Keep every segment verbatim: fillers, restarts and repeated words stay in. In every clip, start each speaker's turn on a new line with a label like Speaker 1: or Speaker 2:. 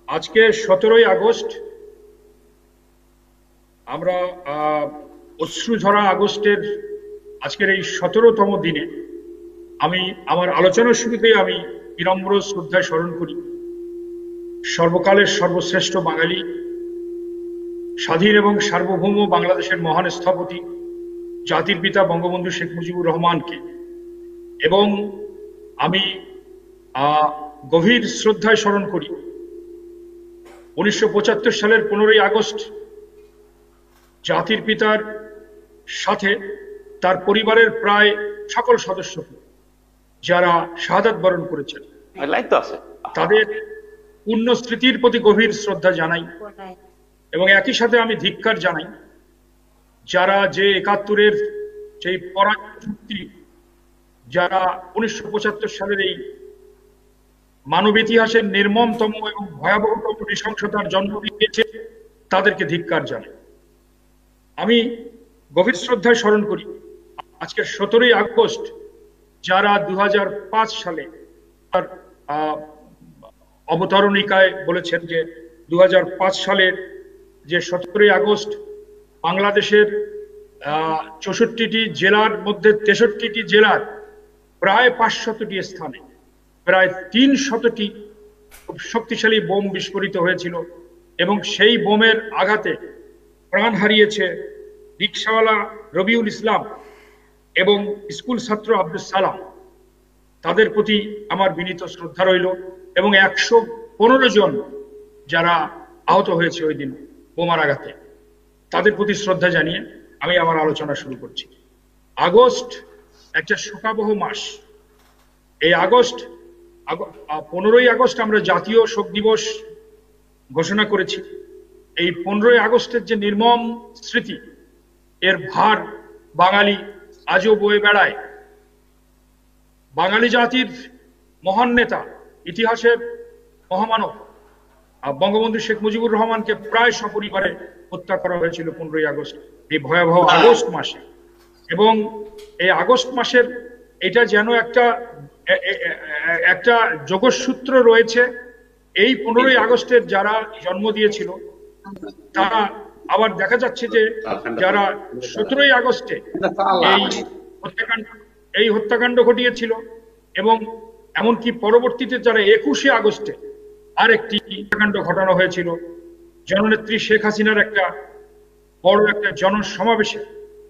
Speaker 1: আজকে সতেরোই আগস্ট আমরা অশ্রুঝরা আগস্টের আজকের এই সতেরোতম দিনে আমি আমার আলোচনার শুরুতেই আমি বিনম্র শ্রদ্ধায় স্মরণ করি সর্বকালের সর্বশ্রেষ্ঠ বাঙালি, স্বাধীন এবং সার্বভৌম বাংলাদেশের মহান স্থপতি জাতির পিতা বঙ্গবন্ধু শেখ মুজিবুর রহমানকে, এবং আমি গভীর শ্রদ্ধায় স্মরণ করি উনিশশো পঁচাত্তর সালের পনেরোই আগস্ট জাতির পিতার সাথে তার পরিবারের প্রায় সকল সদস্যকে যারা শাহাদাত বরণ করেছেন তাদের পূর্ণ স্মৃতির প্রতি গভীর শ্রদ্ধা জানাই, এবং একই সাথে আমি ধিক্কার জানাই যারা যে একাত্তরের সেই পরাশক্তি যারা উনিশশো পঁচাত্তর সালের এই মানব ইতিহাসের নির্মমতম এবং ভয়াবহতম নৃশংসতার জন্ম দিয়েছে তাদেরকে ধিক্কার জানাই। আমি গভীর শ্রদ্ধায় স্মরণ করি আজকের সতেরোই আগস্ট যারা দু হাজার পাঁচ সালে তার অবতরণিকায় বলেছেন যে দু হাজার পাঁচ সালের যে সতেরোই আগস্ট বাংলাদেশের আহ চৌষট্টিটি জেলার মধ্যে তেষট্টিটি জেলার প্রায় পাঁচশতটি স্থানে প্রায় তিন শতটি খুব শক্তিশালী বোম বিস্ফোরিত হয়েছিল, এবং সেই বোমের আঘাতে প্রাণ হারিয়েছে রিকশাওয়ালা রবিউল ইসলাম এবং স্কুল ছাত্র আব্দুল সালাম। তাদের প্রতি আমার বিনীত শ্রদ্ধা রইল, এবং একশো পনেরো জন যারা আহত হয়েছে ওই দিন বোমার আঘাতে তাদের প্রতি শ্রদ্ধা জানিয়ে আমি আমার আলোচনা শুরু করছি। আগস্ট একটা শোকাবহ মাস। এই আগস্ট পনেরোই আগস্ট আমরা জাতীয় শোক দিবস ঘোষণা করেছি। এই পনেরোই আগস্টের যে নির্মম স্মৃতি এর ভার বাঙালি আজও বয়ে বেড়ায়। বাঙালি জাতির মহান নেতা, ইতিহাসের মহামানব বঙ্গবন্ধু শেখ মুজিবুর রহমানকে প্রায় সপরিবারে হত্যা করা হয়েছিল পনেরোই আগস্ট, এই ভয়াবহ আগস্ট মাসে। এবং এই আগস্ট মাসের এটা যেন একটা একটা যোগসূত্র রয়েছে। এই পনেরোই আগস্টের যারা জন্ম দিয়েছিল তারা আবার দেখা যাচ্ছে যে যারা সতেরোই আগস্টে এই হত্যাকাণ্ড এই হত্যাকাণ্ড ঘটিয়েছিল, এবং এমনকি পরবর্তীতে যারা একুশে আগস্টে আরেকটি হত্যাকাণ্ড ঘটানো হয়েছিল জননেত্রী শেখ হাসিনার একটা বড় একটা জনসমাবেশে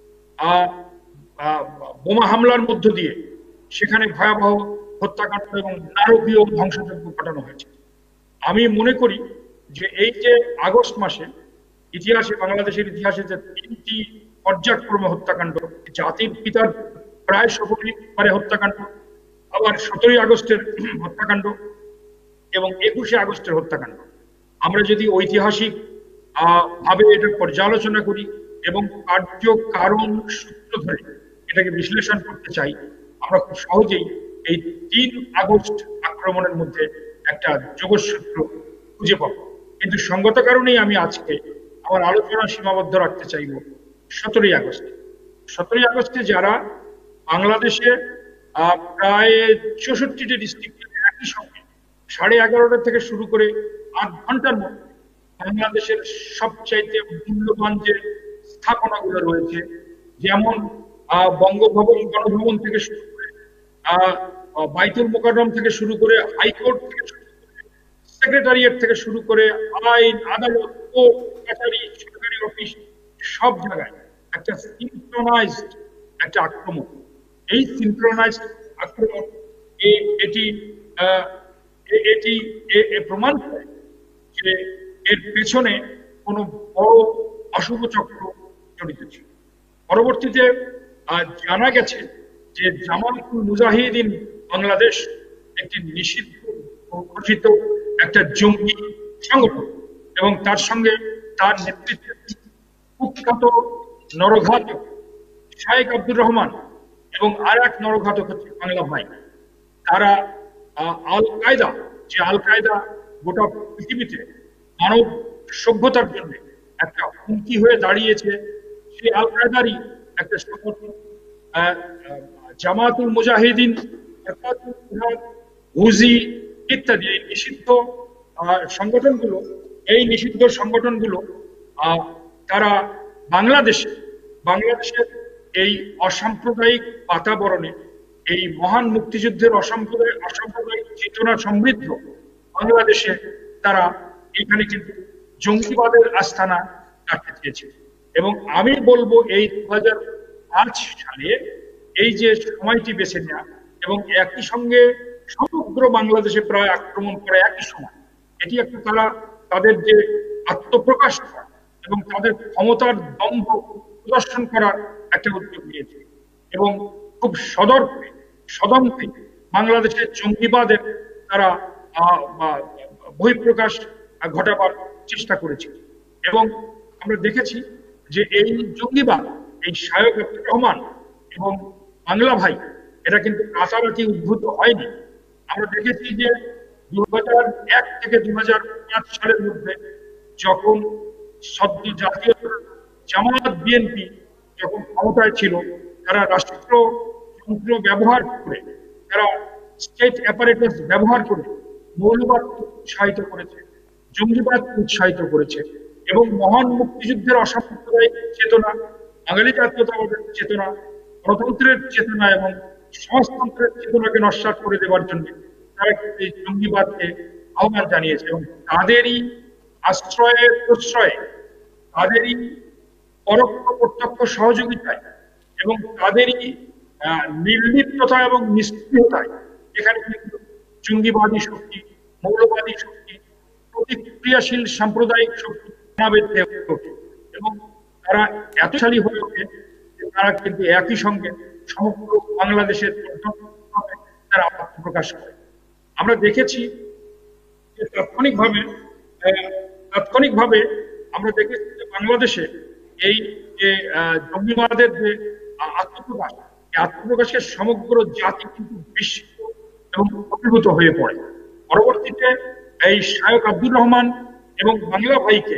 Speaker 1: বোমা হামলার মধ্য দিয়ে সেখানে ভয়াবহ হত্যাকাণ্ড এবং নারকীয় ধ্বংসযজ্ঞ ঘটানো হয়েছে। আমি মনে করি যে এই যে আগস্ট মাসে ইতিহাসে বাংলাদেশের ইতিহাসে যে তিনটি পর্যায়ক্রমে হত্যাকাণ্ড, জাতির পিতার প্রায় সপরিবারে হত্যাকাণ্ড, আবার সতেরোই আগস্টের হত্যাকাণ্ড এবং একুশে আগস্টের হত্যাকাণ্ড, আমরা যদি ঐতিহাসিক আহ ভাবে এটা পর্যালোচনা করি এবং কার্য কারণ সূত্র ধরে এটাকে বিশ্লেষণ করতে চাই, আমরা খুব সহজেই এই তিন আগস্ট আক্রমণের মধ্যে একটা যোগসূত্র খুঁজে পাব। কিন্তু সঙ্গত কারণেই আমি আজকে আমার আলোচনা সীমাবদ্ধ রাখতে চাইব সতেরোই আগস্টে। সতেরোই আগস্টে যারা বাংলাদেশে আহ প্রায় চৌষট্টিটি ডিস্ট্রিক্টে একই সঙ্গে সাড়ে এগারোটা থেকে শুরু করে আট ঘন্টার মধ্যে বাংলাদেশের সবচাইতে মূল্যবান যে স্থাপনাগুলো রয়েছে, যেমন আহ বঙ্গভবন গণভবন থেকে শুরু করে আহ বাইতুল মোকাররম থেকে শুরু করে হাইকোর্ট থেকে শুরু করে সেক্রেটারিয়েট থেকে শুরু করে আইন আদালত ও কাছারি সরকারি অফিস, সব জায়গায় একটা সিনক্রোনাইজড একটা আক্রমণ। এই সিনক্রোনাইজড আক্রমণ এটি এটি প্রমাণ করে যে এর পেছনে কোনো বড় অশুভ চক্র জড়িত ছিল। পরবর্তীতে জানা গেছে যে জামাতুল মুজাহিদিন বাংলাদেশ একটি নিষিদ্ধ ঘোষিত একটা জঙ্গি সংগঠন, এবং তার সঙ্গে তার নেতৃত্বে কুখ্যাত নরঘাতক শায়েখ আব্দুর রহমান এবং আর এক নরঘাতক হচ্ছে বাংলা ভাই। তারা আল কায়দা, যে আল কায়দা গোটা পৃথিবীতে মানব সভ্যতার জন্য একটা হুমকি হয়ে দাঁড়িয়েছে, সেই আল কায়দারই একটা সংগঠন জামাতুল মুজাহিদিন, হুজি ইত্যাদি নিষিদ্ধ সংগঠনগুলো, এই নিষিদ্ধ সংগঠনগুলো তারা বাংলাদেশে বাংলাদেশের এই অসাম্প্রদায়িক বাতাবরণে, এই মহান মুক্তিযুদ্ধের অসাম্প্রদায়িক অসাম্প্রদায়িক চেতনা সমৃদ্ধ বাংলাদেশে তারা এখানে কিন্তু জঙ্গিবাদের আস্তানা কাটতে চেয়েছে। এবং আমি বলবো এই দু হাজার পাঁচ সালে এই যে সময়টি বেছে নেওয়া এবং একই সঙ্গে সমগ্র বাংলাদেশে প্রায় আক্রমণ করে একই সময়, এটি একটা তারা তাদের যে আত্মপ্রকাশ করা এবং তাদের ক্ষমতার দম্ভ প্রদর্শন করার একটা উদ্যোগ নিয়েছে এবং খুব সদর্পে সদম্পে বাংলাদেশের জঙ্গিবাদের তারা বহিঃপ্রকাশ ঘটাবার চেষ্টা করেছে। এবং আমরা দেখেছি যে এই জঙ্গিবাদ, এই শায়ক আব্দুর রহমান এবং বাংলা ভাই, এটা কিন্তু রাতারাতি উদ্ভূত হয়নি। আমরা দেখেছি যে দু হাজার এক থেকে দু হাজার পাঁচ সালের মধ্যে যখন সদ্য জাতীয় জামাত বিএনপি যখন ক্ষমতায় ছিল, তারা রাষ্ট্রযন্ত্র ব্যবহার করে, তারা স্টেট অ্যাপারেটাস ব্যবহার করে মৌলবাদ উৎসাহিত করেছে, জঙ্গিবাদ উৎসাহিত করেছে এবং মহান মুক্তিযুদ্ধের অসাম্প্রদায়িক চেতনা, বাঙালি জাতীয়তাবাদের চেতনা, গণতন্ত্রের চেতনা এবং সমাজতন্ত্রের চেতনাকে নস্যাৎ করে দেওয়ার জন্য তারা এই জঙ্গিবাদকে আহ্বান জানিয়েছে। এবং তাদেরই আশ্রয়ে প্রশ্রয়ে, তাদেরই পরোক্ষ প্রত্যক্ষ সহযোগিতায় এবং তাদেরই নির্লিপ্ততা এবং নিষ্ক্রিয়তায় এখানে কিন্তু জঙ্গিবাদী শক্তি, মৌলবাদী শক্তি, প্রতিক্রিয়াশীল সাম্প্রদায়িক শক্তি বেঁধে ওঠে এবং তারা এতশালী হয়ে ওঠে যে তারা কিন্তু একই সঙ্গে সমগ্র বাংলাদেশের তারা আত্মপ্রকাশ করে। আমরা দেখেছি যে তাৎক্ষণিকভাবে তাৎক্ষণিকভাবে আমরা দেখেছি যে বাংলাদেশে এই যে জঙ্গিবাদের যে আত্মপ্রকাশ, এই আত্মপ্রকাশের সমগ্র জাতি কিন্তু বিস্মিত এবং অভিভূত হয়ে পড়ে। পরবর্তীতে এই শায়ক আব্দুর রহমান এবং বাংলা ভাইকে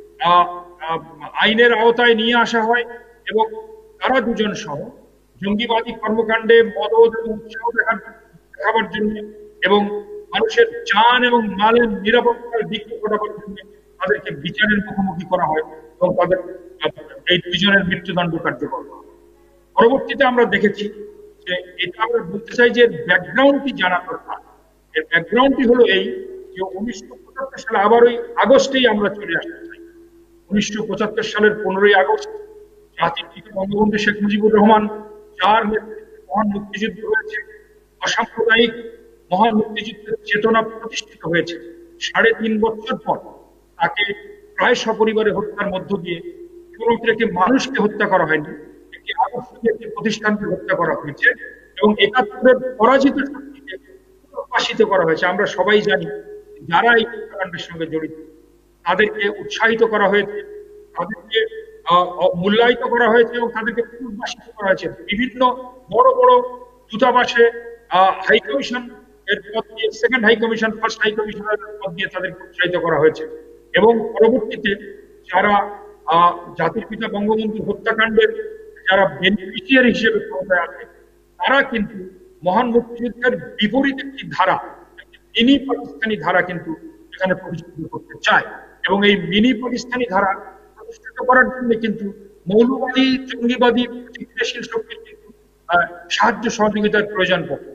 Speaker 1: আইনের আওতায় নিয়ে আসা হয় এবং তারা দুজন সহ জঙ্গিবাদী কর্মকাণ্ডে মদদ এবং উৎসাহ দেখাবার জন্য এবং মানুষের জান এবং মালের নিরাপত্তার দিক ঘটাবার জন্য তাদেরকে বিচারের মুখোমুখি করা হয় এবং তাদের এই দুজনের মৃত্যুদণ্ড কার্যকর করা হয়। পরবর্তীতে আমরা দেখেছি যে এটা আমরা বলতে চাই যে ব্যাকগ্রাউন্ডটি জানা দরকার। এর ব্যাকগ্রাউন্ডটি হলো এই যে উনিশশো পঁচাত্তর সালে আবার ওই আগস্টেই আমরা চলে আসতে চাই। উনিশশো পঁচাত্তর সালের পনেরোই আগস্ট জাতির পিতা বঙ্গবন্ধু শেখ মুজিবুর রহমান, যার নেতৃত্বে মহান মুক্তিযুদ্ধ হয়েছে, অসাম্প্রদায়িক মহান মুক্তিযুদ্ধের চেতনা প্রতিষ্ঠিত হয়েছে, সাড়ে তিন বছর পর তাকে প্রায় সপরিবারে হত্যার মধ্য দিয়ে কেবলমাত্র একটি মানুষকে হত্যা করা হয়নি, একটি আদর্শকে, একটি প্রতিষ্ঠানকে হত্যা করা হয়েছে এবং একাত্তরের পরাজিত শক্তিকে প্রকাশিত করা হয়েছে। আমরা সবাই জানি যারা এই হত্যাকাণ্ডের সঙ্গে জড়িত তাদেরকে উৎসাহিত করা হয়েছে, তাদেরকে মূল্যায়িত করা হয়েছে এবং তাদেরকে পুনর্বাসিত করা হয়েছে। বিভিন্ন বড় বড় দূতাবাসে হাই কমিশন এর পদ দিয়ে, second high commission, first high কমিশনের পদ দিয়ে তাদেরকে উৎসাহিত করা হয়েছে এবং পরবর্তীতে যারা জাতির পিতা বঙ্গবন্ধু হত্যাকাণ্ডের যারা বেনিফিশিয়ারি হিসেবে ক্ষমতায় আছে, তারা কিন্তু মহান মুক্তিযুদ্ধের বিপরীত একটি ধারা, মিনি পাকিস্তানি ধারা কিন্তু এখানে প্রতিষ্ঠিত করতে চায় এবং এই মিনি পাকিস্তানি ধারা প্রতিষ্ঠিত করার জন্য কিন্তু মৌলবাদী, জঙ্গিবাদী, প্রতিক্রিয়াশীল শক্তির কিন্তু সাহায্য সহযোগিতার প্রয়োজন পড়ে।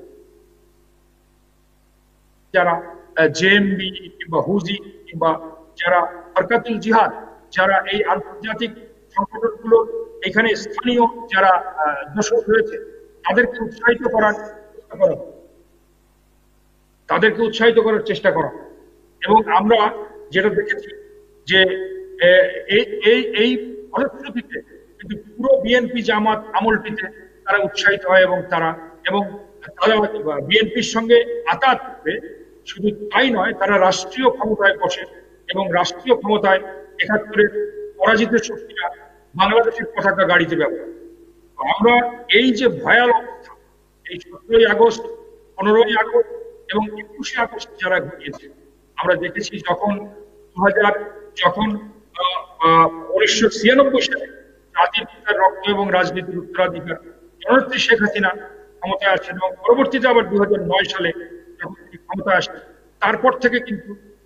Speaker 1: যারা জেএমবি কিংবা হুজি কিংবা যারা হরকাতুল জিহাদ, যারা এই আন্তর্জাতিক সংগঠনগুলো এখানে স্থানীয় যারা দর্শক রয়েছে, তাদেরকে উৎসাহিত করার চেষ্টা করা তাদেরকে উৎসাহিত করার চেষ্টা করা এবং আমরা যেটা দেখেছি যে এই এই এই ফলশ্রুতিতে কিন্তু পুরো বিএনপি জামাত আমলটিতে তারা উৎসাহিত হয় এবং তারা এবং তারা বিএনপির সঙ্গে আতাত করে, শুধু তাই নয়, তারা রাষ্ট্রীয় ক্ষমতায় বসে এবং রাষ্ট্রীয় ক্ষমতায় একাত্তরের পরাজিত শক্তিরা বাংলাদেশের পতাকা গাড়িতে ব্যবহার। আমরা এই যে ভয়াল অবস্থা, এই সতেরোই আগস্ট, পনেরোই আগস্ট এবং একুশে আগস্ট যারা ঘটিয়েছে, আমরা দেখেছি যখন দু হাজার যখন উনিশশো ছিয়ানব্বই সালে জাতির পিতার রক্ত এবং রাজনীতির উত্তরাধিকার জননেত্রী শেখ হাসিনা ক্ষমতায় আসেন এবং পরবর্তীতে আবার দু হাজার নয় সালে যখন তিনি ক্ষমতায় আসেন, তারপর থেকে কিন্তু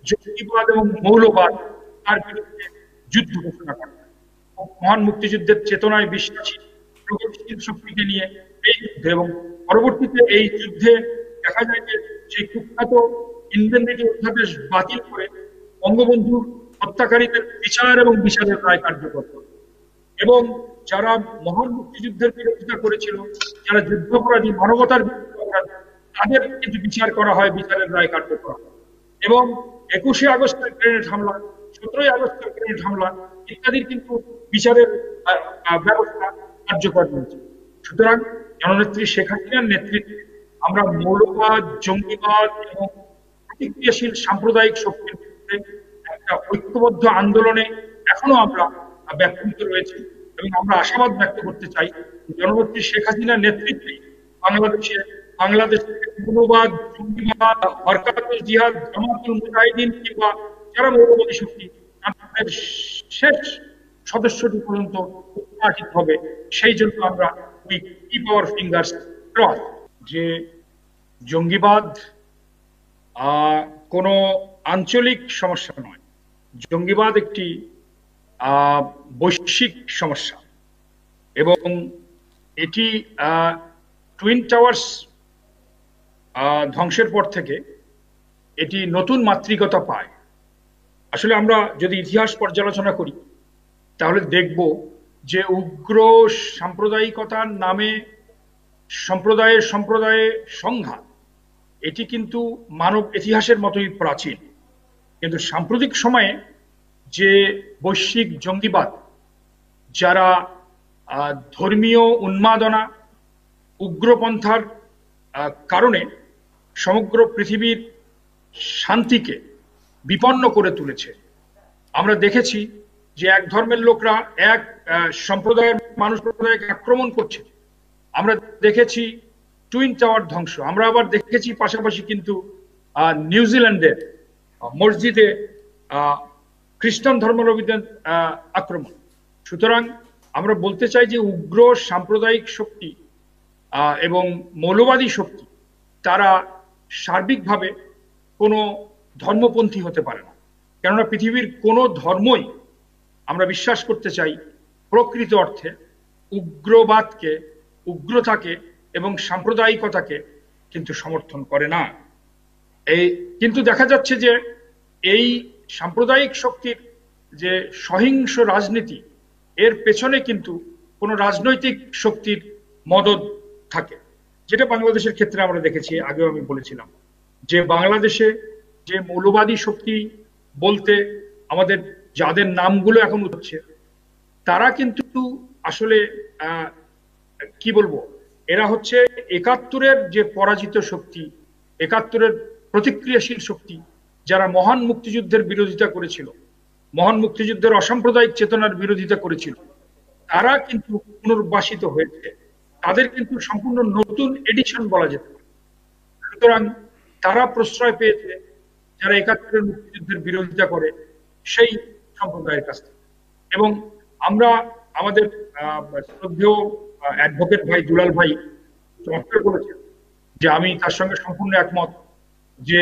Speaker 1: জঙ্গিবাদ এবং মৌলবাদ তার বিরুদ্ধে যুদ্ধ ঘোষণা করা। মহান মুক্তিযুদ্ধের চেতনায় বিশ্বাসী প্রগতিশীল শক্তিকে নিয়ে এই যুদ্ধে, এবং পরবর্তীতে এই যুদ্ধে দেখা যায় যে সেই কুখ্যাত ইন্ডেমনিটি অধ্যাদেশ বাতিল করে বঙ্গবন্ধু হত্যাকারীদের বিচার এবং বিচারের রায় কার্যকর করে, এবং যারা মহান মুক্তিযুদ্ধের বিরোধিতা করেছিল, যারা যুদ্ধাপরাধী, মানবতার বিরুদ্ধে অপরাধী, তাদের কিন্তু বিচার করা হয়, বিচারের রায় কার্যকর হয়। এবং একুশে আগস্টের গ্রেনেড হামলা, সতেরোই আগস্টের গ্রেনেড হামলা ইত্যাদির কিন্তু বিচারের ব্যবস্থা কার্যকর হয়েছে। সুতরাং জননেত্রী শেখ হাসিনার নেতৃত্বে আমরা মৌলবাদ, জঙ্গিবাদ এবং প্রতিক্রিয়াশীল সাম্প্রদায়িক শক্তির বিরুদ্ধে একটা ঐক্যবদ্ধ আন্দোলনে এখনো আমরা ব্যাপৃত রয়েছি, এবং আমরা আশাবাদ ব্যক্ত করতে চাই জননেত্রী শেখ হাসিনার নেতৃত্বে বাংলাদেশে বাংলাদেশের মৌলবাদ, জঙ্গিবাদ, হরকাতুল জিহাদ, জামাতুল মুজাহিদিন কিংবা যারা মৌলবাদী শক্তি তাদের শেষ সদস্যটি পর্যন্ত উৎপাটিত হবে। সেই জন্য আমরা we keep our fingers cross. যে জঙ্গিবাদ কোনো আঞ্চলিক সমস্যা নয়, জঙ্গিবাদ একটি বৈশ্বিক সমস্যা, এবং এটি টুইন টাওয়ার্স ধ্বংসের পর থেকে এটি নতুন মাত্রিকতা পায়। আসলে আমরা যদি ইতিহাস পর্যালোচনা করি তাহলে দেখব যে উগ্র সাম্প্রদায়িকতার নামে সম্প্রদায়ের সম্প্রদায়ে সংঘাত এটি কিন্তু মানব ইতিহাসের মতোই প্রাচীন, কিন্তু সাম্প্রতিক সময়ে যে বৈশ্বিক জঙ্গিবাদ, যারা ধর্মীয় উন্মাদনা, উগ্রপন্থার কারণে সমগ্র পৃথিবীর শান্তিকে বিপন্ন করে তুলেছে। আমরা দেখেছি যে এক ধর্মের লোকরা এক সম্প্রদায়ের মানুষ সম্প্রদায়কে আক্রমণ করছে। আমরা দেখেছি টুইন টাওয়ার ধ্বংস। আমরা আবার দেখেছি পাশাপাশি কিন্তু নিউজিল্যান্ডে মসজিদে খ্রিস্টান ধর্মাবলম্বীদের আক্রমণ। সুতরাং আমরা বলতে চাই যে উগ্র সাম্প্রদায়িক শক্তি এবং মৌলবাদী শক্তি তারা সার্বিকভাবে কোনো ধর্মপন্থী হতে পারে না, কেননা পৃথিবীর কোনো ধর্মই আমরা বিশ্বাস করতে চাই প্রকৃত অর্থে উগ্রবাদকে, উগ্রতাকে এবং সাম্প্রদায়িকতাকে কিন্তু সমর্থন করে না। এই কিন্তু দেখা যাচ্ছে যে এই সাম্প্রদায়িক শক্তির যে সহিংস রাজনীতি, এর পেছনে কিন্তু কোনো রাজনৈতিক শক্তির মদদ থাকে, যেটা বাংলাদেশের ক্ষেত্রে আমরা দেখেছি। আগেও আমি বলেছিলাম যে বাংলাদেশে যে মৌলবাদী শক্তি বলতে আমাদের যাদের নামগুলো এখন উঠছে, তারা কিন্তু আসলে কি বলবো, এরা হচ্ছে একাত্তরের যে পরাজিত শক্তি, একাত্তরের প্রতিক্রিয়াশীল শক্তি, যারা মহান মুক্তিযুদ্ধের বিরোধিতা করেছিল, মহান মুক্তিযুদ্ধের অসাম্প্রদায়িক চেতনার বিরোধিতা করেছিল, তারা কিন্তু পুনর্বাসিত হয়েছে। তাদের কিন্তু সম্পূর্ণ নতুন এডিশন বলা যেতে পারে। সুতরাং তারা প্রশ্রয় পেয়েছে যারা একাত্তরের মুক্তিযুদ্ধের বিরোধিতা করে সেই সম্প্রদায়ের কাছ থেকে। এবং আমরা আমাদের শ্রদ্ধেয় অ্যাডভোকেট ভাই দুলাল ভাই চমৎকার বলেছেন, যে আমি তার সঙ্গে সম্পূর্ণ একমত, যে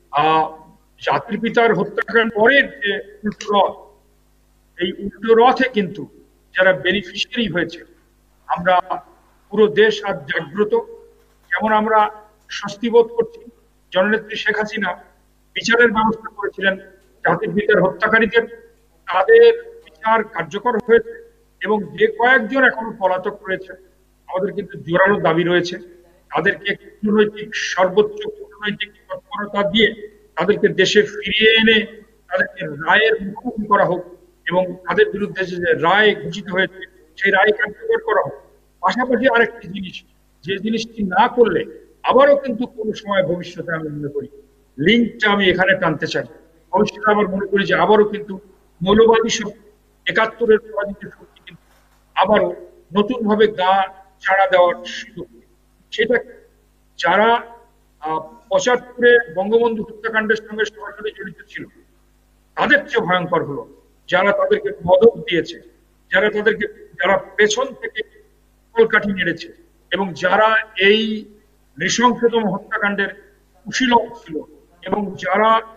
Speaker 1: জাতির পিতার হত্যাকাণ্ডের পরের যে উল্টো রথ, এই উল্টো রথে কিন্তু যারা বেনিফিশিয়ারি হয়েছে, আমরা পুরো দেশ আজ জাগ্রত। যেমন আমরা স্বস্তি বোধ করছি জননেত্রী শেখ হাসিনা বিচারের ব্যবস্থা করেছিলেন জাতির পিতার হত্যাকারীদের, তাদের বিচার কার্যকর হয়েছে, এবং যে কয়েকজন এখনো পলাতক রয়েছে আমাদের কিন্তু জোরালো দাবি রয়েছে তাদেরকে কূটনৈতিক সর্বোচ্চ কূটনৈতিক তৎপরতা দিয়ে তাদেরকে দেশে ফিরিয়ে এনে তাদেরকে রায়ের মুখোমুখি করা হোক, এবং তাদের বিরুদ্ধে যে রায় ঘোষিত হয়েছে সেই রায় কার্যকর করা হোক। পাশাপাশি আরেকটি জিনিস, যে জিনিসটি না করলে আবারও কিন্তু কোনো সময় ভবিষ্যতে আমি মনে করি, লিঙ্কটা আমি এখানে টানতে চাই, ভবিষ্যতে আমার মনে করি যে আবারও কিন্তু মৌলবাদী শক্তি, একাত্তরের পরাজিত শক্তি কিন্তু আবারও নতুন ভাবে গা ছাড়া দেওয়ার সুযোগ, সেটা যারা পঁচাত্তরে বঙ্গবন্ধু হত্যাকাণ্ডের সঙ্গে সরাসরি জড়িত ছিল তাদের চেয়ে ভয়ঙ্কর হলো যারা তাদেরকে মদত দিয়েছে, যারা তাদেরকে যারা পেছন থেকে কলকাঠি নেড়েছে, এবং যারা এই নৃশংসতম হত্যাকাণ্ডের কুশীলব ছিল, এবং যারা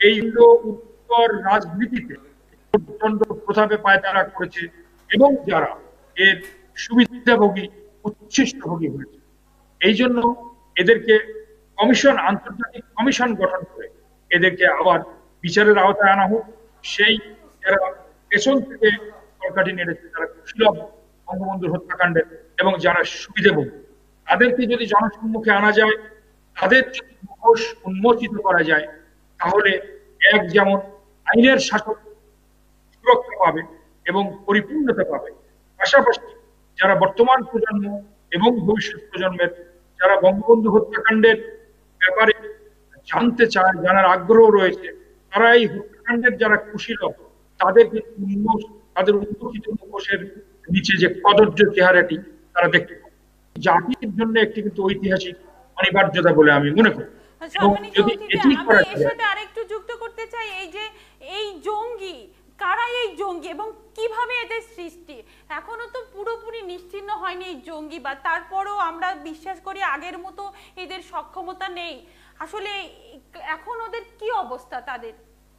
Speaker 1: এই উত্তর রাজনীতিতে প্রচন্ড প্রভাবে পায়তারা করেছে এবং যারা এর সুবিধাভোগী উচ্ছিষ্টভোগী হয়েছে। এই জন্য এদেরকে কমিশন, আন্তর্জাতিক কমিশন গঠন করে এদেরকে আবার বিচারের আওতায় আনা হোক। সেই যারা পেছন থেকে কলকাঠি নেড়েছে, যারা কুশীলব বঙ্গবন্ধুর হত্যাকাণ্ডের এবং যারা সুবিধাভোগী, তাদেরকে যদি জনসম্মুখে আনা যায়, তাদের যদি মুখোশ উন্মোচিত করা যায়, তাহলে এক যেমন আইনের শাসন সুরক্ষা পাবে এবং পরিপূর্ণতা পাবে, পাশাপাশি যারা বর্তমান প্রজন্ম এবং ভবিষ্যৎ প্রজন্মের যারা বঙ্গবন্ধু হত্যাকাণ্ডের ব্যাপারে জানতে চায়, জানার আগ্রহ রয়েছে, তারা এই হত্যাকাণ্ডের যারা কুশীলব তাদেরকে তাদের উন্মোচিত মুখোশের নিচে যে কদর্য চেহারাটি তারা দেখতে পাবে। জাতির জন্য একটি কিন্তু ঐতিহাসিক অনিবার্যতা বলে আমি মনে করি। যদি এটি করা যায়,
Speaker 2: এর সাথে আরেকটু যুক্ত করতে চাই, এই যে এই জঙ্গি কারা, এই জঙ্গি এবং কিভাবে এদের সৃষ্টি, এখনো তো পুরোপুরি নিশ্চিহ্ন হয়নি এই জঙ্গিবাদ। তারপরেও আমরা বিশ্বাস করি আগের মতো এদের সক্ষমতা নেই। আসলে এখন ওদের কি অবস্থা? তাদের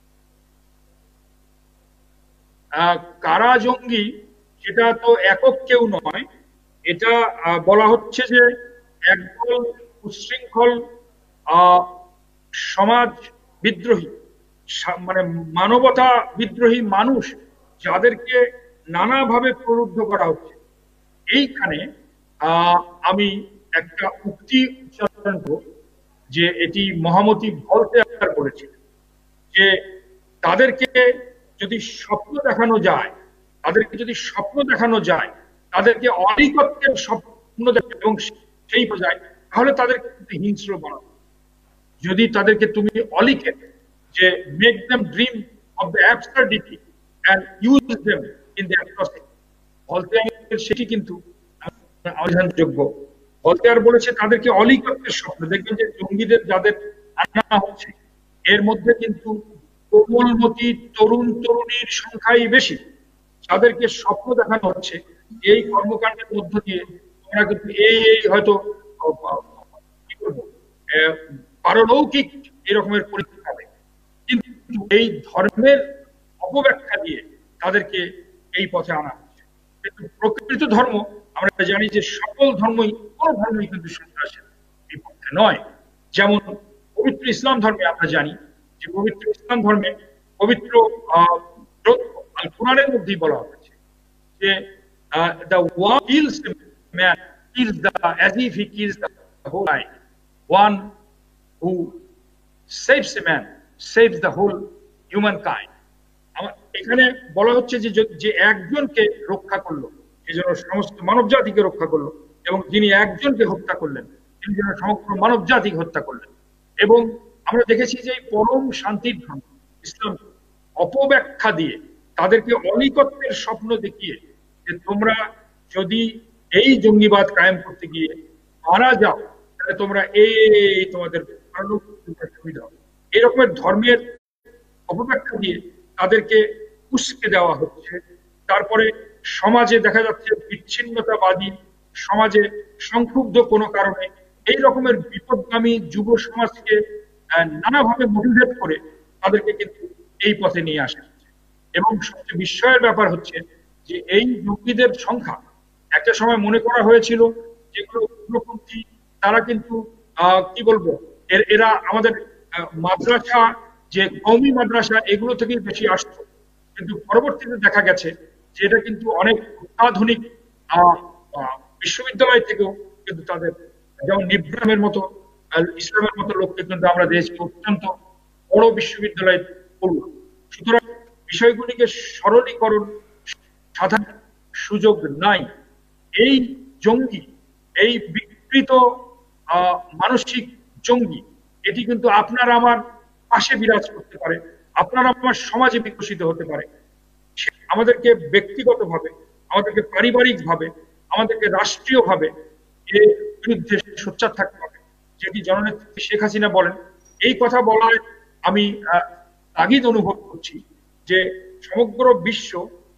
Speaker 1: কারা জঙ্গি সেটা তো একক কেউ নয়, এটা বলা হচ্ছে যে একদল উচ্ছৃঙ্খল সমাজ বিদ্রোহী, মানে মানবতা বিদ্রোহী মানুষ, যাদেরকে নানাভাবে প্রলুব্ধ করা হচ্ছে। এইখানে আমি একটা উক্তি উচ্চারণ করব যে এটি মহামতি ভলতেয়ার বলেছিলেন, যে তাদেরকে যদি স্বপ্ন দেখানো যায়, তাদেরকে যদি স্বপ্ন দেখানো যায়, তাদেরকে অলিকত্বের স্বপ্ন দেখানো এবং সেই বোঝায়, তাহলে তাদেরকে হিংস্র বানাবো। যদি তাদেরকে তুমি অলিকে যে make them dream of the absurdity and use them in the atrocity, Voltaire সেটি কিন্তু আলোচনাযোগ্য। ভলতেয়ার বলেছে তাদেরকে অলিকত্বের স্বপ্ন। দেখবেন যে জঙ্গিদের যাদের আনা হচ্ছে, এর মধ্যে কিন্তু কোমলমতি তরুণ তরুণীর সংখ্যাই বেশি, যাদেরকে স্বপ্ন দেখানো হচ্ছে এই কর্মকাণ্ডের মধ্য দিয়ে তোমরা কিন্তু এই এই হয়তো কি করবো পারলৌকিক এরকমের পরীক্ষা পাবে। কিন্তু এই ধর্মের অপব্যাখ্যা দিয়ে তাদেরকে এই পথে আনা হচ্ছে। কিন্তু প্রকৃত ধর্ম আমরা জানি যে সকল ধর্মই, কোন ধর্মই কিন্তু সন্ত্রাসের বিপক্ষে নয়। যেমন পবিত্র ইসলাম ধর্মে আমরা জানি যে পবিত্র ইসলাম ধর্মে পবিত্র গ্রন্থ আল কুরআনের মধ্যেই বলা হয়েছে যে the one kills a man kills the as if he kills the whole life, one who saves a man saves the whole humankind. এখানে বলা হচ্ছে যে যে একজনকে রক্ষা করলো সে যেন সমস্ত মানব জাতিকে রক্ষা করলো, এবং যিনি একজনকে হত্যা করলেন তিনি যেন সমগ্র মানব জাতিকে হত্যা করলেন। এবং আমরা দেখেছি যে পরম শান্তির ধর্ম ইসলাম অপব্যাখ্যা দিয়ে তাদেরকে অলিকত্বের স্বপ্ন দেখিয়ে যে তোমরা যদি এই জঙ্গিবাদ কায়েম করতে গিয়ে মারা যাও, তাহলে তোমরা এই তোমাদের সুবিধা হবে, এরকমের ধর্মের অপব্যাখ্যা দিয়ে তাদেরকে উস্কে দেওয়া হচ্ছে। তারপরে সমাজে দেখা যাচ্ছে বিচ্ছিন্নতাবাদী সমাজে সংক্ষুব্ধ কোনো কারণে এই রকমের বিপদগামী যুব সমাজকে নানাভাবে মোটিভেট করে তাদেরকে কিন্তু এই পথে নিয়ে আসা হচ্ছে। এবং সবচেয়ে বিস্ময়ের ব্যাপার হচ্ছে যে এই জঙ্গিদের সংখ্যা একটা সময় মনে করা হয়েছিল যেগুলো উগ্রপন্থী, তারা কিন্তু আহ কি বলবো এর এরা আমাদের মাদ্রাসা যে কওমি মাদ্রাসা এগুলো থেকেই বেশি আসতো, কিন্তু পরবর্তীতে দেখা গেছে যে এটা কিন্তু অনেক অত্যাধুনিক আহ বিশ্ববিদ্যালয় থেকেও কিন্তু তাদের, যেমন নিব্রামের মতো ইসলামের মতো লোককে কিন্তু আমরা দেখছি অত্যন্ত বড় বিশ্ববিদ্যালয়ে পড়ুন। সুতরাং বিষয়গুলিকে সরলীকরণ সাধারণ সুযোগ নাই। এই জঙ্গি, এই বিকৃত মানসিক জঙ্গি, এটি কিন্তু আপনার আমার পাশে বিরাজ করতে পারে, আপনার আমার সমাজে বিকশিত হতে পারে। আমাদেরকে ব্যক্তিগতভাবে, আমাদেরকে পারিবারিকভাবে, আমাদেরকে রাষ্ট্রীয়ভাবে এর বিরুদ্ধে সোচ্চার থাকতে হবে, যেটি জননেত্রী শেখ হাসিনা বলেন। এই কথা বলায় আমি তাগিদ অনুভব করছি যে সমগ্র বিশ্ব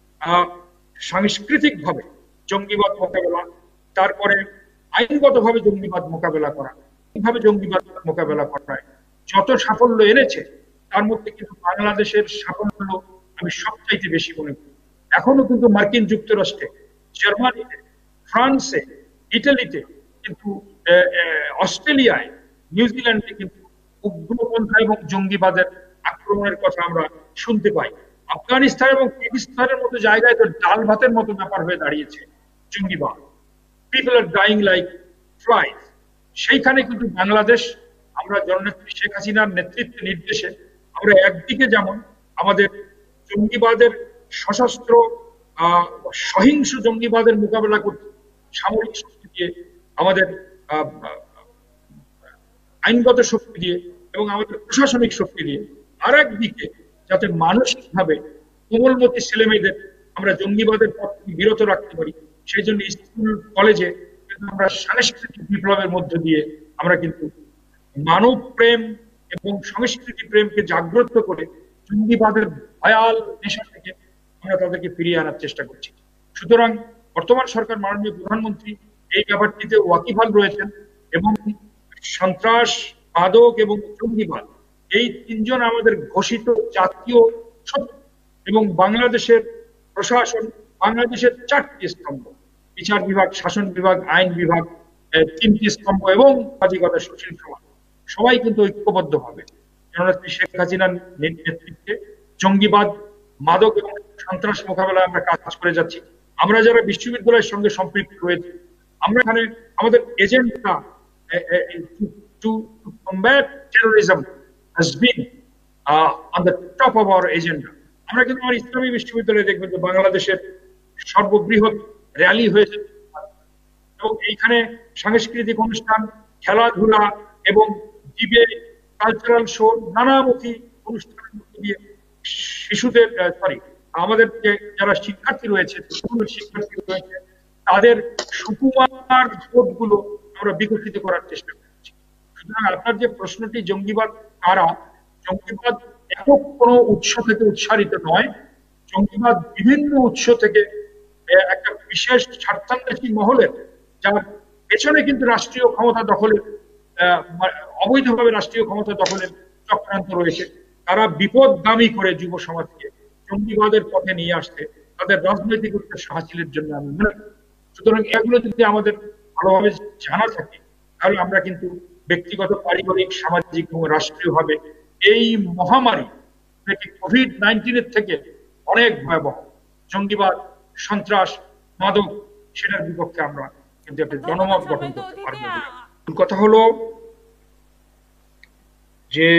Speaker 1: সাংস্কৃতিক ভাবে জঙ্গিবাদ মোকাবেলা, তারপরে আইনগতভাবে জঙ্গিবাদ মোকাবেলা করা, কিভাবে জঙ্গিবাদ মোকাবেলা করায় যত সাফল্য এনেছে তার মধ্যে কিন্তু বাংলাদেশের সাফল্য আমি সবচাইতে বেশি মনে করি। এখনো কিন্তু মার্কিন যুক্তরাষ্ট্রে, জার্মানিতে, ফ্রান্সে, ইটালিতে, কিন্তু অস্ট্রেলিয়ায়, নিউজিল্যান্ডে কিন্তু উগ্রপন্থা এবং জঙ্গিবাদের আক্রমণের কথা আমরা শুনতে পাই। আফগানিস্তান এবং পাকিস্তানের মতো জায়গায় তো ডাল ভাতের মতো ব্যাপার হয়ে দাঁড়িয়েছে জঙ্গিবাদ। People are dying like flies. সেইখানে কিন্তু বাংলাদেশ, আমরা জননেত্রী শেখ হাসিনার নেতৃত্বে নির্দেশে আমরা একদিকে যেমন আমাদের জঙ্গিবাদের সশস্ত্র আহ সহিংস জঙ্গিবাদের মোকাবেলা করতে সামরিক শক্তি দিয়ে, আমাদের আইনগত শক্তি দিয়ে এবং আমাদের প্রশাসনিক শক্তি দিয়ে, আর একদিকে যাতে মানসিকভাবে কোমলমতি ছেলেমেয়েদের আমরা জঙ্গিবাদের পথ থেকে বিরত রাখতে পারি, সেই জন্য স্কুল কলেজে আমরা সাংস্কৃতিক বিপ্লবের মধ্য দিয়ে আমরা কিন্তু মানব প্রেম এবং সংস্কৃতি প্রেমকে জাগ্রত করে জঙ্গিবাদের ভয়াল নেশা থেকে আমরা তাদেরকে ফিরিয়ে আনার চেষ্টা করছি। সুতরাং বর্তমান সরকার, মাননীয় প্রধানমন্ত্রী এই ব্যাপারটিতে ওয়াকিবহাল রয়েছেন এবং সন্ত্রাস, মাদক এবং জঙ্গিবাদ এই তিনজন আমাদের ঘোষিত জাতীয় শত্রু এবং বাংলাদেশের প্রশাসন, বাংলাদেশের চারটি স্তম্ভ, বিচার বিভাগ, শাসন বিভাগ, আইন বিভাগ, তিনটি স্তম্ভ এবং সামাজিকতা, সুশীল সমাজ, সবাই কিন্তু ঐক্যবদ্ধ ভাবে জননেত্রী শেখ হাসিনার নেতৃত্বে জঙ্গিবাদ, মাদক এবং সন্ত্রাস মোকাবেলায় আমরা কাজ করে যাচ্ছি। আমরা যারা বিশ্ববিদ্যালয়ের সঙ্গে সম্পৃক্ত রয়েছে, আমরা এখানে আমাদের agenda to combat terrorism has been uh, on the top of our agenda. আমরা কিন্তু আমার ইসলামী বিশ্ববিদ্যালয়ে দেখবেন যে বাংলাদেশের সর্ববৃহৎ র্যালি হয়েছে এবং এইখানে সাংস্কৃতিক অনুষ্ঠান, খেলাধুলা এবং ডিবেট, কালচারাল শো, নানামুখী অনুষ্ঠানের মধ্যে দিয়ে শিশুদের, সরি আমাদের যে যারা শিক্ষার্থী রয়েছে, স্কুলের শিক্ষার্থী রয়েছে, তাদের সুকুমার বোধগুলো আমরা বিকশিত করার চেষ্টা করছি। সুতরাং আপনার যে প্রশ্নটি, জঙ্গিবাদ কারা, জঙ্গিবাদ একক কোনো উৎস থেকে উৎসারিত নয়। জঙ্গিবাদ বিভিন্ন উৎস থেকে একটা বিশেষ স্বার্থান্বেষী মহলের, যার পেছনে কিন্তু রাষ্ট্রীয় ক্ষমতা দখলের, অবৈধভাবে রাষ্ট্রীয় ক্ষমতা দখলের চক্রান্ত রয়েছে। তারা বিপদগামী করে যুব সমাজকে জঙ্গিবাদের পথে নিয়ে আসতে তাদের রাজনৈতিক উদ্দেশ্য হাসিলের জন্য আমি মনে করি। সুতরাং এগুলো যদি আমাদের ভালোভাবে জানা থাকে, তাহলে আমরা কিন্তু ব্যক্তিগত, পারিবারিক, সামাজিক এবং রাষ্ট্রীয়ভাবে এই মহামারী কোভিড নাইন্টিনের থেকে অনেক ভয়াবহ জঙ্গিবাদ, সন্ত্রাস, মাদক, সেটার বিপক্ষে আমরা কিন্তু একটা জনমত গঠন করতে পারবো। কথা হলো যে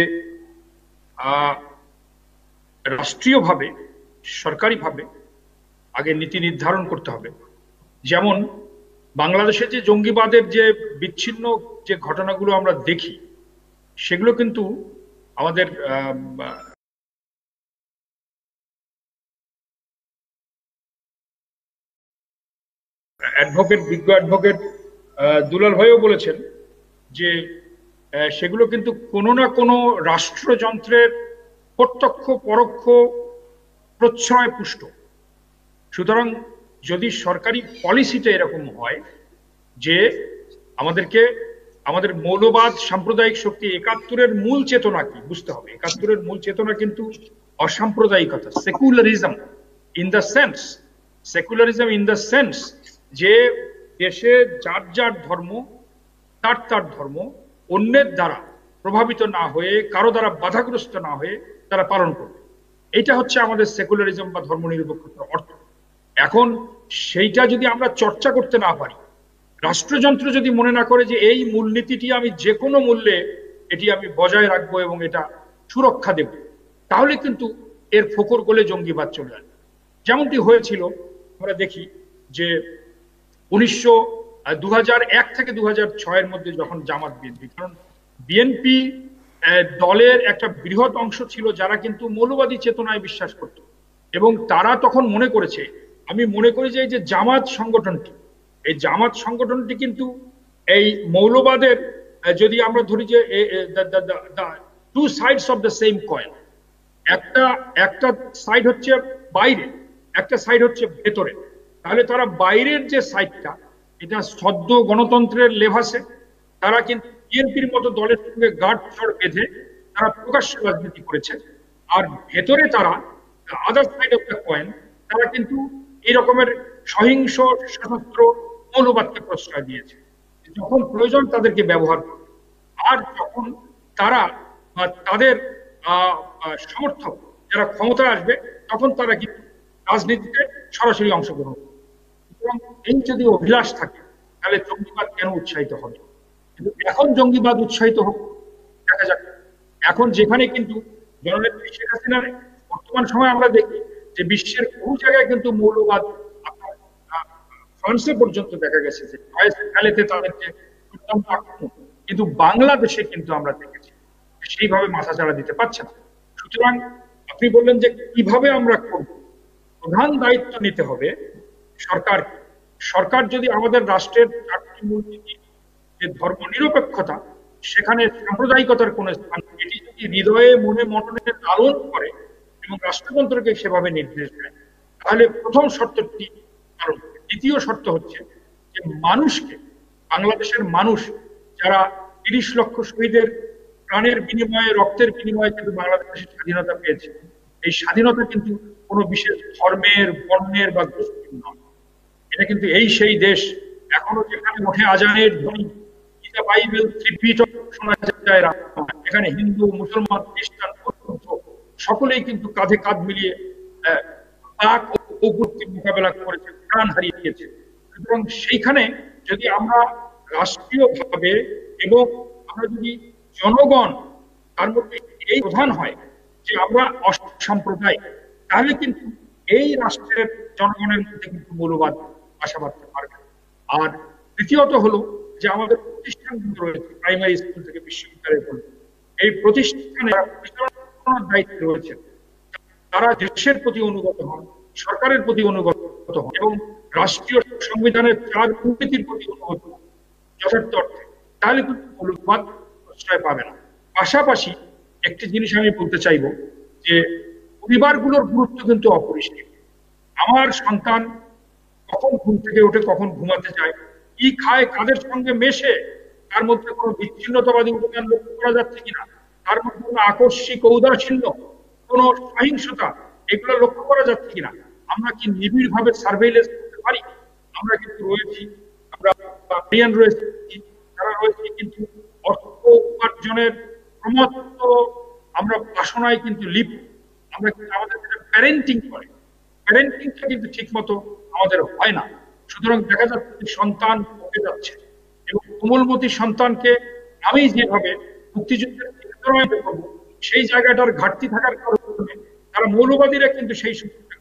Speaker 1: রাষ্ট্রীয়ভাবে, সরকারিভাবে আগে নীতি নির্ধারণ করতে হবে। যেমন বাংলাদেশে যে জঙ্গিবাদের যে বিচ্ছিন্ন যে ঘটনাগুলো আমরা দেখি, সেগুলো কিন্তু আমাদের অ্যাডভোকেট, বিজ্ঞ অ্যাডভোকেট দুলাল ভাইও বলেছেন যে সেগুলো কিন্তু কোনো না কোনো রাষ্ট্রযন্ত্রের প্রত্যক্ষ পরোক্ষ প্রশ্রয় পুষ্ট। সুতরাং যদি সরকারি পলিসিটা এরকম হয় যে আমাদেরকে আমাদের মৌলবাদ, সাম্প্রদায়িক শক্তি, একাত্তরের মূল চেতনা কি বুঝতে হবে। একাত্তরের মূল চেতনা কিন্তু অসাম্প্রদায়িকতা, secularism in the sense, secularism in the sense যে দেশে যার যার ধর্ম, তার তার ধর্ম অন্যের দ্বারা প্রভাবিত না হয়ে, কারো দ্বারা বাধাগ্রস্ত না হয়ে তারা পালন করবে। এটা হচ্ছে আমাদের সেকুলারিজম বা ধর্মনিরপেক্ষতার অর্থ। এখন সেইটা যদি আমরা চর্চা করতে না পারি, রাষ্ট্রযন্ত্র যদি মনে না করে যে এই মূলনীতিটি আমি যে কোনো মূল্যে এটি আমি বজায় রাখবো এবং এটা সুরক্ষা দেব, তাহলে কিন্তু এর ফোকর গোলে জঙ্গিবাদ চলে আসবে। যেমনটি হয়েছিল আমরা দেখি যে উনিশশো দু হাজার এক থেকে দু হাজার ছয়ের মধ্যে যখন জামাত বিএনপি, কারণ বিএনপি দলের একটা বৃহৎ অংশ ছিল যারা কিন্তু মৌলবাদী চেতনায় বিশ্বাস করত এবং তারা তখন মনে করেছে, আমি মনে করি যে এই যে জামাত সংগঠনটি, এই জামাত সংগঠনটি কিন্তু এই মৌলবাদের, যদি আমরা ধরি যে two sides of the same coin, একটা একটা সাইড হচ্ছে বাইরে, একটা সাইড হচ্ছে ভেতরে, তাহলে তারা বাইরের যে সাইডটা, এটা সদ্য গণতন্ত্রের লেভাসে তারা কিন্তু বিএনপির মতো দলের সঙ্গে গাঁটছড় বেঁধে তারা প্রকাশ্য রাজনীতি করেছে, আর ভেতরে তারা other side of the coin তারা কিন্তু এই রকমের সহিংস সশস্ত্র মৌলবাদকে প্রশ্রয় দিয়েছে। যখন প্রয়োজন তাদেরকে ব্যবহার করে, আর যখন তারা তাদের সমর্থক যারা ক্ষমতায় আসবে তখন তারা কিন্তু রাজনীতিতে সরাসরি অংশগ্রহণ করে। সুতরাং এই যদি অভিলাষ থাকে তাহলে জঙ্গিবাদ কেন উৎসাহিত হবে? কিন্তু এখন জঙ্গিবাদ উৎসাহিত হোক, দেখা যাক। এখন যেখানে কিন্তু জননেত্রী শেখ হাসিনার বর্তমান সময় আমরা দেখি যে বিশ্বের বহু জায়গায় কিন্তু মৌলবাদ, ফ্রান্সে পর্যন্ত দেখা গেছে যে ফেলেতে তাদের যে দুর্দান্ত আক্রমণ, কিন্তু বাংলাদেশে কিন্তু আমরা দেখেছি সেইভাবে মাথাচাড়া দিতে পারছে না। সুতরাং আপনি বললেন যে কিভাবে আমরা করব, প্রধান দায়িত্ব নিতে হবে সরকার। সরকার যদি আমাদের রাষ্ট্রের চারটি মূলনীতি, যে ধর্ম নিরপেক্ষতা, সেখানে সাম্প্রদায়িকতার কোন স্থান, এটি যদি হৃদয়ে মনে মননে লালন করে এবং রাষ্ট্রযন্ত্রকে সেভাবে নির্দেশ দেয়, তাহলে প্রথম শর্তটি পালন করে। দ্বিতীয় শর্ত হচ্ছে যে মানুষকে, বাংলাদেশের মানুষ যারা তিরিশ লক্ষ শহীদের প্রাণের বিনিময়ে, রক্তের বিনিময়ে কিন্তু বাংলাদেশের স্বাধীনতা পেয়েছে, এই স্বাধীনতা কিন্তু কোনো বিশেষ ধর্মের, বর্ণের বা গোষ্ঠীর নয়। এটা কিন্তু এই সেই দেশ, এখনো যেখানে ওঠে আজানের ধ্বনি, বাইবেল শোনা যায়, এখানে হিন্দু, মুসলমান, খ্রিস্টান, বৌদ্ধ সকলেই কিন্তু কাঁধে কাঁধ মিলিয়ে পাক ও কুকর্মের মোকাবেলা করেছে, প্রাণ হারিয়েছে। সুতরাং সেইখানে যদি আমরা রাষ্ট্রীয়ভাবে এবং আমরা যদি জনগণ তার মধ্যে এই প্রধান হয় যে আমরা অসাম্প্রদায়িক, তাহলে কিন্তু এই রাষ্ট্রের জনগণের মধ্যে কিন্তু মৌলবাদ আশা বাড়তে পারবে। আর তৃতীয়ত হলো যে আমাদের প্রতিষ্ঠানগুলো রয়েছে, প্রাইমারি স্কুল থেকে বিশ্ববিদ্যালয় পর্যন্ত, এই প্রতিষ্ঠানে পরিচালনার দায়িত্ব রয়েছে, তারা দেশের প্রতি অনুগত হন, সরকারের প্রতি অনুগত হন এবং রাষ্ট্রীয় সংবিধানের চার নীতির প্রতি অনুগত হন যথার্থ অর্থে, তাহলে কিন্তু মৌলবাদ প্রশ্রয় পাবে না। পাশাপাশি একটি জিনিস আমি বলতে চাইব যে পরিবারগুলোর গুরুত্ব কিন্তু অপরিসীম। আমার সন্তান কখন ঘুম থেকে উঠে কখন ঘুমাতে যায়, কি খায়, কাদের সঙ্গে মেশে, তার মধ্যে কোনো বিচ্ছিন্নতাবাদী উপাদান লক্ষ্য করা যাচ্ছে কিনা, তার মধ্যে কোনো আকস্মিক ঔদাসীন্য, কোনো সহিংসতা, এগুলো লক্ষ্য করা যাচ্ছে কিনা, আমরা কি নিবিড় ভাবে সার্ভেইলেন্স করতে পারি? আমরা কিন্তু রয়েছি, আমরা রয়েছি, যারা রয়েছে কিন্তু অর্থ উপার্জনের ক্রমাগত আমরা বাসনায় কিন্তু লিপ্ত, আমরা কিন্তু আমাদের প্যারেন্টিং করে, প্যারেন্টিংটা কিন্তু ঠিক মতো আমাদের হয় না। সুতরাং দেখা যাচ্ছে সন্তান পড়ে যাচ্ছে এবং কোমলমতি সন্তানকে আমি যেভাবে মুক্তিযুদ্ধের করবো, সেই জায়গাটার ঘাটতি থাকার কারণে তারা মৌলবাদীরা কিন্তু সেই সুযোগটা।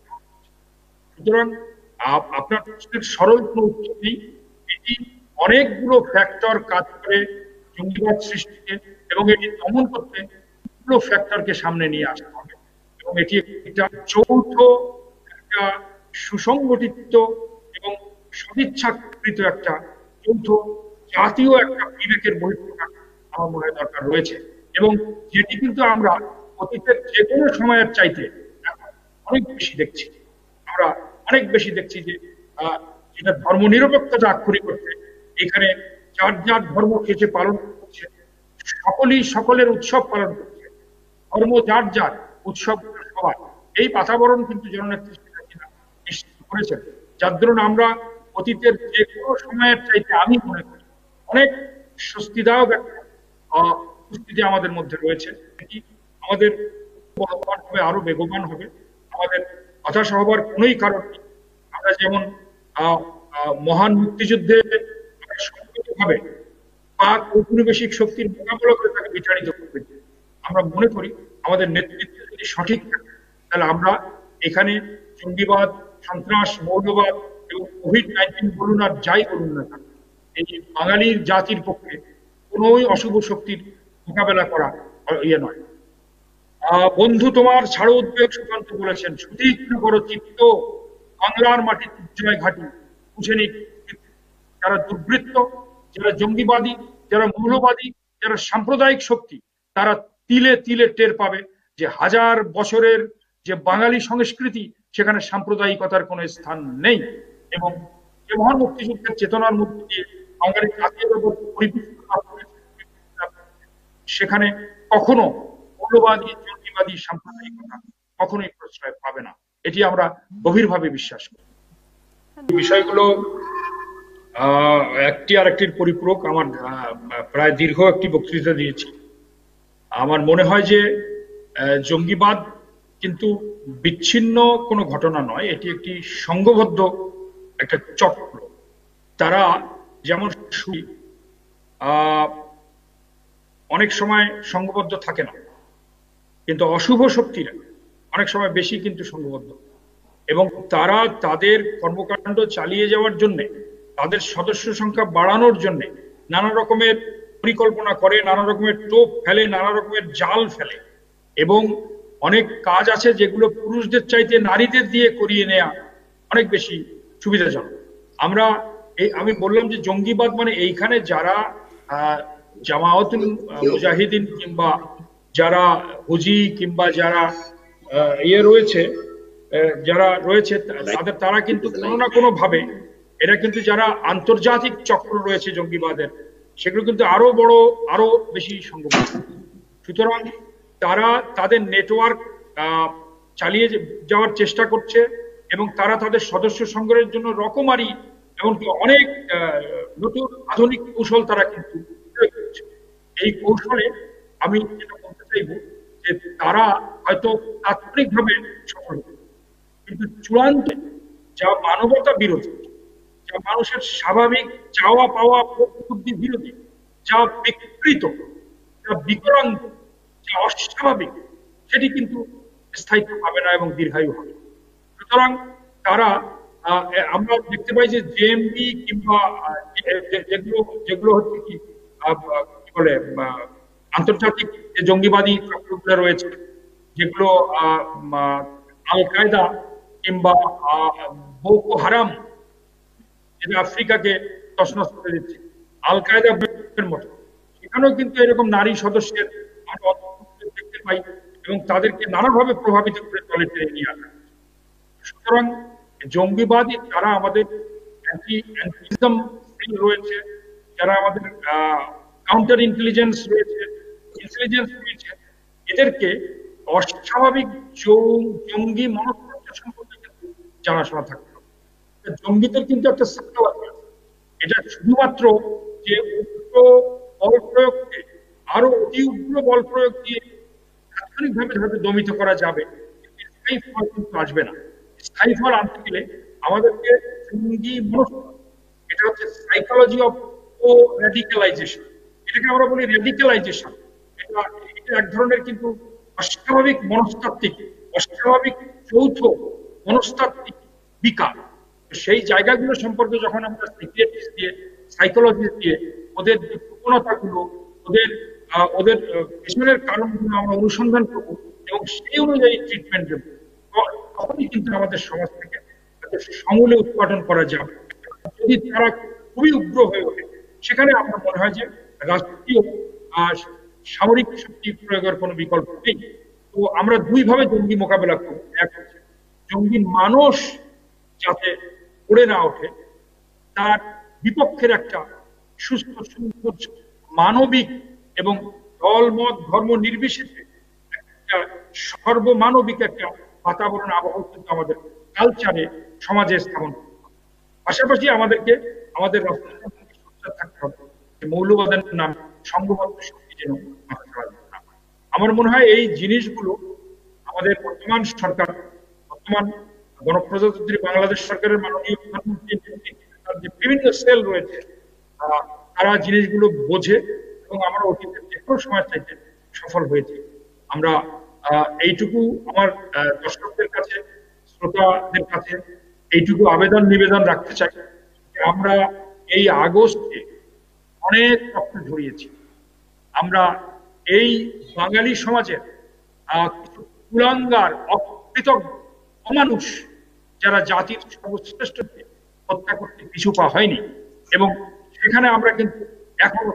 Speaker 1: সুতরাং আপনার প্রশ্নের সরল কোনো উত্তর নেই, এটি অনেকগুলো ফ্যাক্টর কাজ করে জঙ্গিবাদ সৃষ্টিতে এবং এটি দমন করতে পুরো ফ্যাক্টরকে সামনে নিয়ে আসতে হবে এবং এটি একটা যৌথ, একটা সুসংগঠিত এবং সদিচ্ছাকৃত একটা যৌথ জাতীয় একটা বিবেকের বহিঃপ্রকাশ আমার মনে হয় দরকার রয়েছে এবং যেটি কিন্তু আমরা অতীতের যে কোনো সময়ের চাইতে অনেক বেশি দেখছি। আমরা অনেক বেশি দেখছি যে যেটা ধর্ম নিরপেক্ষতা আক্ষরিক করছে, এখানে যার যার ধর্ম শেষে পালন করছে, সকলেই সকলের উৎসব পালন করছে, ধর্ম যার যার, উৎসব সবার, এই বাতাবরণ কিন্তু জননেত্রী নিশ্চিত করেছেন, যার দরুন আমরা অতীতের যে কোনো সময়ের চাইতে আমি মনে করি অনেক স্বস্তিদায়ক একটা উপস্থিতি আমাদের মধ্যে রয়েছে। এটি আমাদের বলবান হবে, আরো বেগবান হবে, আমাদের হতাশ হবার কোনোই কারণ নেই। আমরা যেমন মহান মুক্তিযুদ্ধে সম্মিলিতভাবে পাক ঔপনিবেশিক শক্তির মোকাবিলা করে তাকে বিতাড়িত করতে, আমরা মনে করি আমাদের নেতৃত্ব যদি সঠিক থাকে তাহলে আমরা এখানে জঙ্গিবাদ, সন্ত্রাস, মৌলবাদ এবং কোভিড নাইন্টিন বলুন আর যাই বলুন না কেন, এই বাঙালির জাতির পক্ষে কোনোই অশুভ শক্তির মোকাবেলা করা ইয়ে নয়। বন্ধু তোমার ছাড়ো উদ্বেগ সুকান্ত বলেছেন, সুতীক্ষ্ণ করো চিত্ত, বাংলার মাটির জয় ঘাটি বুঝে নি। যারা দুর্বৃত্ত, যারা জঙ্গিবাদী, যারা মৌলবাদী, যারা সাম্প্রদায়িক শক্তি, তারা তিলে তিলে টের পাবে যে হাজার বছরের যে বাঙালি সংস্কৃতি, সেখানে সাম্প্রদায়িকতার কোনো স্থান নেই এবং যে মহান মুক্তিযুদ্ধের চেতনার মধ্যে দিয়ে বাঙালি জাতীয় পরিপুষ্ট, সেখানে কখনো মৌলবাদী, জঙ্গিবাদী, সাম্প্রদায়িকতা কখনোই প্রশ্রয় পাবে না, এটি আমরা গভীরভাবে বিশ্বাস করি। বিষয়গুলো আহ একটি আরেকটির পরিপূরক। আমার প্রায় দীর্ঘ একটি বক্তৃতা দিয়েছি। আমার মনে হয় যে জঙ্গিবাদ কিন্তু বিচ্ছিন্ন কোনো ঘটনা নয়, এটি একটি সংঘবদ্ধ একটা চক্র। তারা যেমন অনেক সময় সংঘবদ্ধ থাকে না, কিন্তু অশুভ শক্তিরা অনেক সময় বেশি কিন্তু সংঘবদ্ধ, এবং তারা তাদের কর্মকাণ্ড চালিয়ে যাওয়ার জন্য, তাদের সদস্য সংখ্যা বাড়ানোর জন্য নানা রকমের পরিকল্পনা করে, নানা রকমের টোপ ফেলে, নানা রকমের জাল ফেলে, এবং অনেক কাজ আছে যেগুলো পুরুষদের চাইতে নারীদের দিয়ে করিয়ে নেওয়া অনেক বেশি সুবিধাজনক। আমরা এই আমি বললাম যে জঙ্গিবাদ মানে এইখানে যারা জামায়াতুল মুজাহিদিন কিংবা যারা হুজি কিংবা যারা ইয়ে রয়েছে যারা রয়েছে তাদের তারা কিন্তু কোনো না কোনো ভাবে, এরা কিন্তু যারা আন্তর্জাতিক চক্র রয়েছে জঙ্গিবাদের, সেগুলো কিন্তু আরো বড়, আরো বেশি সংগঠিত। সুতরাং তারা তাদের নেটওয়ার্ক চালিয়ে যাওয়ার চেষ্টা করছে, এবং তারা তাদের সদস্য সংগ্রহের জন্য রকমারি এমনকি অনেক নতুন আধুনিক কৌশল তারা কিন্তু প্রয়োগ করছে। এই কৌশলে আমি যেটা বলতে চাইব যে তারা হয়তো তাৎক্ষণিকভাবে সফল হবে, কিন্তু চূড়ান্তে যা মানবতা বিরোধী, যা মানুষের স্বাভাবিক চাওয়া পাওয়া বুদ্ধি বিরোধী, যা বিকৃত, যা বিকরান্ত, যা অস্বাভাবিক, সেটি কিন্তু স্থায়িত্ব পাবে না এবং দীর্ঘায়ু হবে। সুতরাং তারা আমরা দেখতে পাই যে জেএমবি কিংবা যেগুলো যেগুলো হচ্ছে কি কি বলে আন্তর্জাতিক যে জঙ্গিবাদী চক্রগুলো রয়েছে, যেগুলো আল কায়দা কিংবা বোকো হারাম, যেটা আফ্রিকাকে তছনছ করে দিচ্ছে, আল কায়দার মতো, সেখানেও কিন্তু এরকম নারী সদস্যের আমরা দেখতে পাই, এবং তাদেরকে নানাভাবে প্রভাবিত করে দলে টেনে নিয়ে আসা। সুতরাং জঙ্গিবাদী যারা আমাদের অ্যান্টি অ্যান্টিজম রয়েছে, যারা আমাদের কাউন্টার ইন্টেলিজেন্স রয়েছে, ইন্টেলিজেন্স রয়েছে, এদেরকে অস্বাভাবিক জঙ্গি মনস্তাত্ত্বিক সম্পর্কে কিন্তু জানাশোনা থাকতে হবে। জঙ্গিদের কিন্তু একটা সাইকোলজি আছে, এটা শুধুমাত্র যে উগ্র বল প্রয়োগকে আরো অতি উগ্র বল প্রয়োগ দিয়ে তাৎক্ষণিকভাবে হয়তো দমিত করা যাবে, স্থায়ী ফল কিন্তু আসবে না। স্থায়ী ফল আনতে গেলে আমাদেরকে জঙ্গি মনস্তাত্ত্বিক, এটা হচ্ছে সাইকোলজি অফ ও রেডিক্যালাইজেশন, এটাকে আমরা বলি রেডিক্যালাইজেশন। এটা এটা এক ধরনের কিন্তু অস্বাভাবিক মনস্তাত্ত্বিক, অস্বাভাবিক যৌথ মনস্তাত্ত্বিক বিকাশ। সেই জায়গাগুলো সম্পর্কে যখন আমরা সাইকিয়াট্রিস্ট দিয়ে, সাইকোলজিস্ট দিয়ে ওদের যে প্রবণতাগুলো, ওদের ওদের পেছনের কারণগুলো আমরা অনুসন্ধান করবো এবং সেই অনুযায়ী ট্রিটমেন্ট দেবো, তখনই কিন্তু আমাদের সমাজ থেকে সমূলে উৎপাদন করা যাবে। যদি তারা খুবই উগ্র হয়ে ওঠে, সেখানে আমার মনে হয় যে রাষ্ট্রীয় সামরিক শক্তি প্রয়োগের কোনো বিকল্প নেই। তো আমরা দুইভাবে জঙ্গি মোকাবেলা করব। এক হচ্ছে জঙ্গি মানুষ যাতে পড়ে না ওঠে, তার বিপক্ষের একটা সুস্থ সুন্দর মানবিক এবং দল মত ধর্ম নির্বিশেষে একটা সর্বমানবিক একটা বাতাবরণ আবহাওয়া কিন্তু আমাদের কালচারে সমাজে স্থাপন করতে হবে। পাশাপাশি আমাদেরকে আমাদের রাষ্ট্রকে সোচ্চার থাকতে হবে, মৌলবাদের নাম সংঘবদ্ধ শক্তি যেন মাথা চাড়া না। আমার মনে হয় এই জিনিসগুলো আমাদের বর্তমান সরকার, বর্তমান গণপ্রজাতন্ত্রী বাংলাদেশ সরকারের মাননীয় প্রধানমন্ত্রী যে বিভিন্ন সেল রয়েছে, তারা জিনিসগুলো বোঝে এবং আমরা অতীতের যে কোনো সময় চাইতে সফল হয়েছি। আমরা এইটুকু আমার দর্শকদের কাছে, শ্রোতাদের কাছে এইটুকু আবেদন নিবেদন রাখতে চাই যে আমরা এই আগস্টে অনেক রক্ত ঝরিয়েছি। আমরা এই বাঙালি সমাজের কিছু কুলাঙ্গার, অকৃতজ্ঞ, অমানুষ যারা জাতির সর্বশ্রেষ্ঠকে হত্যা করতে পিছু পা হয়নি, এবং সেখানে আমরা কিন্তু এখনো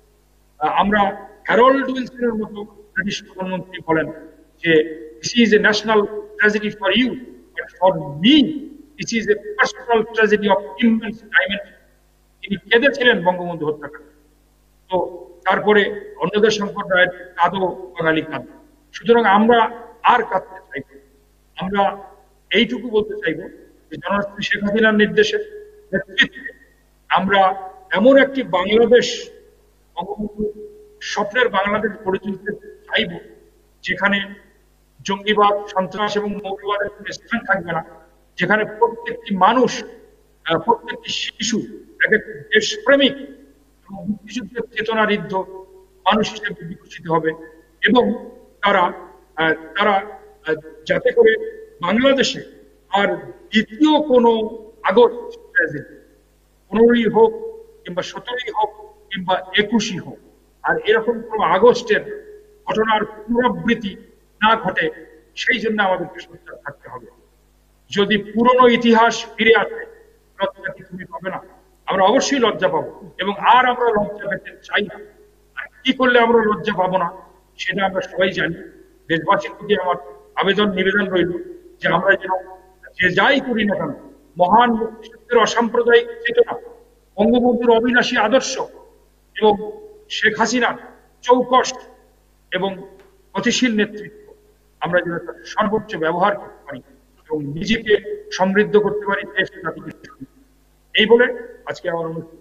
Speaker 1: আমরা হ্যারল্ড উইলসনের মতো ব্রিটিশ প্রধানমন্ত্রী বলেন যে this is a national tragedy for you, but for me this is a personal tragedy of immense dimension. তিনি কেঁদেছিলেন বঙ্গবন্ধু হত্যাকাণ্ড। তো তারপরে অন্যদের সম্পর্কে কাঁদো বাঙালি কাঁদো। সুতরাং আমরা আর কাঁদতে চাইব, আমরা এইটুকু বলতে চাইব যে জননেত্রী শেখ হাসিনার নির্দেশে নেতৃত্বে আমরা এমন একটি বাংলাদেশ, বঙ্গবন্ধুর স্বপ্নের বাংলাদেশ গড়ে তুলতে চাইব যেখানে জঙ্গিবাদ, সন্ত্রাস এবং মৌলবাদের কোনো স্থান থাকবে না, যেখানে প্রত্যেকটি মানুষ, প্রত্যেকটি শিশু এক একটি দেশপ্রেমিক এবং মুক্তিযুদ্ধের চেতনাঋদ্ধ মানুষ হিসেবে বিকশিত হবে এবং তারা তারা যাতে করে বাংলাদেশে আর দ্বিতীয় কোনো আগস্ট পনেরোই হোক কিংবা সতেরোই হোক কিংবা একুশই হোক আর এরকম কোনো আগস্টের ঘটনার পুনরাবৃত্তি না ঘটে, সেই জন্য আমাদেরকে সোচ্চার থাকতে হবে। যদি পুরনো ইতিহাস ফিরে আসে, লজ্জা কিছুই হবে না, আমরা অবশ্যই লজ্জা পাবো এবং আর আমরা লজ্জা পেতে চাই না। কি করলে আমরা লজ্জা পাবো না সেটা আমরা সবাই জানি। দেশবাসীর প্রতি আমার আবেদন নিবেদন রইল যে আমরা যেন যে যাই করি না কেন মহান মুক্তিযুদ্ধের অসাম্প্রদায়িক চেতনা, বঙ্গবন্ধুর অবিনাশী আদর্শ এবং শেখ হাসিনার চৌকস এবং গতিশীল নেতৃত্ব আমরা যেন তার সর্বোচ্চ ব্যবহার করতে পারি এবং নিজেকে সমৃদ্ধ করতে পারি দেশ জাতিকে। এই বলে আজকে আমার অনুষ্ঠান